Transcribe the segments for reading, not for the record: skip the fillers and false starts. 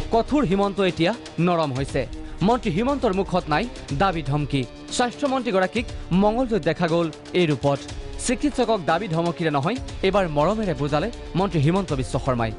কঠোৰ হিমন্ত এতিয়া নৰম হৈছে মন্ত্ৰী হিমন্তৰ মুখত নাই দাবী ধমকি স্বাস্থ্যমন্ত্ৰীগৰাকীক মঙলদৈত দেখা গ'ল এই ৰূপত চিকিৎসকক দাবী ধমকিৰে নহয় এবাৰ মৰমেৰে বুজালে মন্ত্ৰী হিমন্ত বিশ্ব শৰ্মাই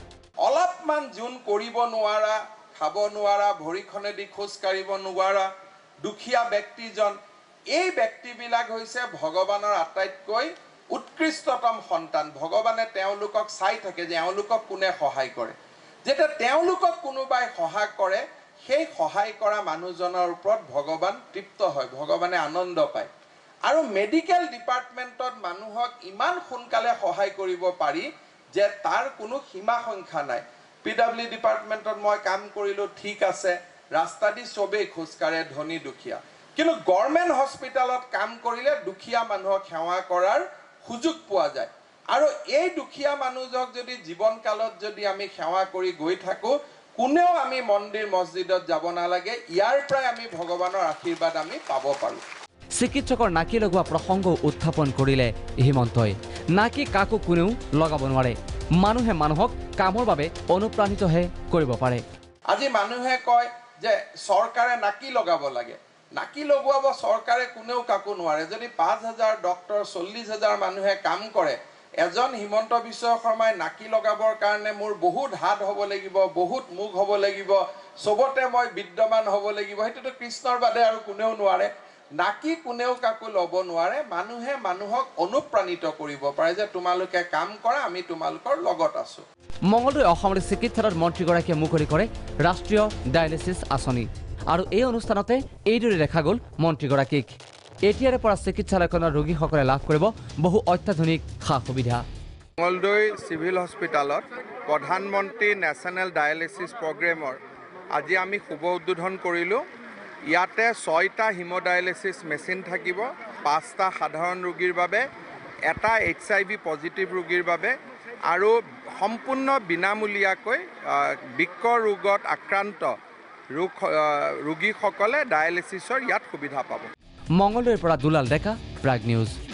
অলপমান জুন কৰিব নোৱাৰা খাব নোৱাৰা ভৰিখনেদি খোজ কাঢ়িব নোৱাৰা দুখীয়া ব্যক্তিজন এই ব্যক্তিবিলাক হৈছে ভগৱানৰ আটাইতকৈ উৎকৃষ্টতম সন্তান ভগৱানে তেওঁলোকক চাই থাকে যে তেওঁলোকক কোনে সহায় কৰে যেতিয়া তেওঁলোকক কোনোবাই সহায় কৰে সেই সহায় কৰা মানুহজনৰ ওপৰত ভগৱান তৃপ্ত হয় ভগৱানে আনন্দ পায় আৰু মেডিকেল ডিপাৰ্টমেণ্টত মানুহক ইমান সোনকালে সহায় কৰিব পাৰি যে তাৰ কোনো সীমা সংখ্যা নাই পিডব্লিউ ডিপাৰ্টমেণ্টত মই কাম কৰিলো ঠিক আছে ৰাস্তা দি সবেই খোজ কাঢ়ে ধনী দুখীয়া কিন্তু গভৰ্ণমেণ্ট হস্পিটালত কাম কৰিলে দুখীয়া মানুহক সেৱা কৰাৰ সুযোগ পোৱা যায় আৰু এই দুখীয়া মানুহক যদি জীৱনকালত যদি আমি সেৱা কৰি গৈ থাকো কোনেও আমি মন্দিৰ মছজিদত যাব নালাগে ইয়াৰ পৰাই আমি ভগৱানৰ আশীৰ্বাদ আমি পাব পাৰো চিকিৎসকৰ নাকি লগোৱা প্ৰসংগ উত্থাপন কৰিলে হিমন্তই নাকি কাকো কোনেও লগাব নোৱাৰে মানুহে মানুহক কামৰ বাবে অনুপ্ৰাণিতহে কৰিব পাৰে আজি মানুহে কয় যে চৰকাৰে নাকি লগাব লাগে নাকি লগোৱাব চৰকাৰে কোনেও কাকো নোৱাৰে যদি 5000 ডক্টৰ 40000 মানুহে কাম কৰে এজন হিমন্ত বিশ্ব শৰ্মাই নাকি লগাবৰ কাৰণে মোৰ বহুত হাত হ'ব লাগিব বহুত মুখ হ'ব লাগিব সবতে মই বিদ্যমান হ'ব লাগিব হেতুটো কৃষ্ণৰ বাদে আৰু কোনেও নোৱাৰে নাকি কোনেও কাকো লব নোৱাৰে মানুহে মানুহক অনুপ্ৰাণিত কৰিব পাৰে যে তোমালোকে কাম কৰা আমি তোমালোকৰ লগত আছো মঙলদৈ অসমৰ চিকিৎসালয়ত মন্ত্ৰীগৰাকীয়ে মুকলি কৰে ৰাষ্ট্ৰীয় ডায়ালিসিস আঁচনি আৰু এই অনুষ্ঠানতে এইদৰে দেখা গ'ল মন্ত্ৰীগৰাকীক এতিয়াৰে পৰা চিকিৎসালয়খনৰ ৰোগীসকলে লাভ কৰিব বহু অত্যাধুনিক সা সুবিধা মঙলদৈ সিভিল হস্পিটালত প্ৰধানমন্ত্ৰী নেশ্যনেল ডায়ালিসিস প্ৰগ্ৰেমৰ আজি আমি শুভ উদ্বোধন কৰিলো ইয়াতে 6টা হিমোডায়ালিসিস মেচিন থাকিব 5টা সাধাৰণ ৰোগীৰ বাবে এটা HIV পজিটিভ ৰোগীৰ বাবে আৰু সম্পূৰ্ণ বিনামূলীয়াকৈ বৃক্ক ৰোগত আক্ৰান্ত ৰোগীসকলে ডায়ালিসিসৰ ইয়াত সুবিধা পাব মঙলদৈৰ পৰা দুলাল ডেকা প্ৰাগ নিউজ